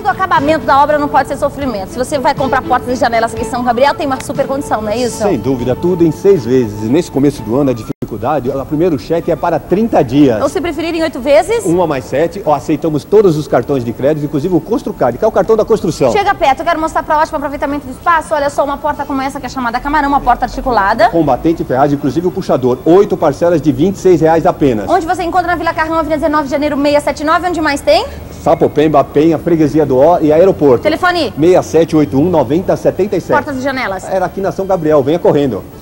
o acabamento da obra não pode ser sofrimento. Se você vai comprar portas e janelas aqui em São Gabriel, tem uma super condição, não é isso? Sem dúvida, tudo em 6 vezes. Nesse começo do ano, a dificuldade, o primeiro cheque é para 30 dias. Ou se preferirem 8 vezes? 1 mais 7, aceitamos todos os cartões de crédito, inclusive o Construcard, que é o cartão da construção. Chega perto, eu quero mostrar para ótimo aproveitamento do espaço. Olha só, uma porta como essa que é chamada Camarão, uma porta articulada. Combatente, ferragem, inclusive o puxador. 8 parcelas de R$26 apenas. Onde você encontra na Vila Carrão, Avenida 19 de Janeiro 679, onde mais tem? Sapopemba, Penha, Freguesia do Ó e Aeroporto. Telefone? 6781-9077. Portas e janelas. Era aqui na São Gabriel, venha correndo.